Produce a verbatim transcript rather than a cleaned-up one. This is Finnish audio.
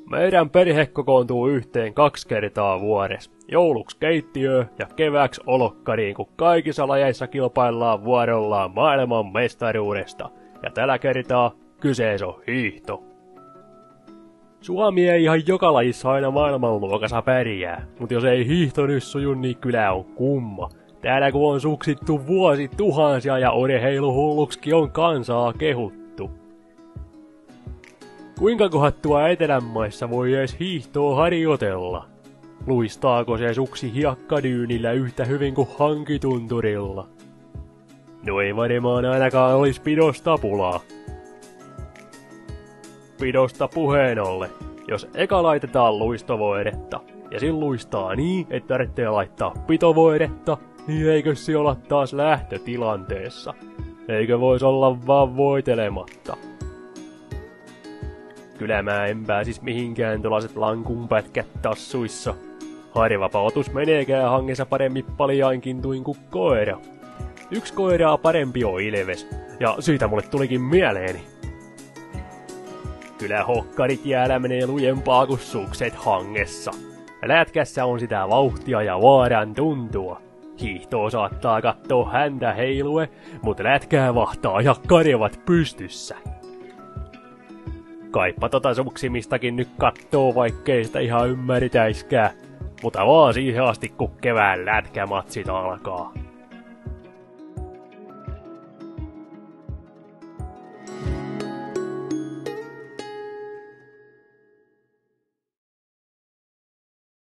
Meidän perhe kokoontuu yhteen kaksi kertaa vuodessa. Jouluksi keittiöön ja kevääksi olokkariin, kun kaikissa lajeissa kilpaillaan vuorollaan maailman mestaruudesta. Ja tällä kertaa kyseessä on hiihto. Suomi ei ihan joka lajissa aina maailmanluokassa pärjää, mutta jos ei hiihto nyt suju, niin kyllä on kumma. Täällä kun on suksittu vuosi tuhansia ja urheiluhulluksi on kansaa kehuttu. Kuinka kohat tuo etelän maissa voi edes hiihtoa harjoitella? Luistaako se suksi hiekkadyynillä yhtä hyvin kuin hankitunturilla? No ei varmaan ainakaan olis pidosta pulaa. Pidosta puheen ollen, jos eka laitetaan luistovoidetta, ja sin luistaa niin, että tarvitsee laittaa pitovoidetta, niin eikö se olla taas lähtötilanteessa? Eikö vois olla vaan voitelematta? Kyllä mä en pääsis mihinkään tuollaiset lankunpätkät tassuissa. Harvapa otus meneekään hangessa paremmin paljainkin tuin kuin koira. Yksi koiraa parempi on ilves, ja siitä mulle tulikin mieleeni. Kyllä hokkarit jäällä menee lujempaa kuin sukset hangessa. Lätkässä on sitä vauhtia ja vaaran tuntua. Hiihtoa saattaa kattoo häntä heilue, mut lätkää vahtaa ja karvat pystyssä. Kaippa tota suksimistakin nyt kattoo, vaikkei sitä ihan ymmärtäiskään. Mutta vaan siihen asti, kun kevään lätkämatsit alkaa.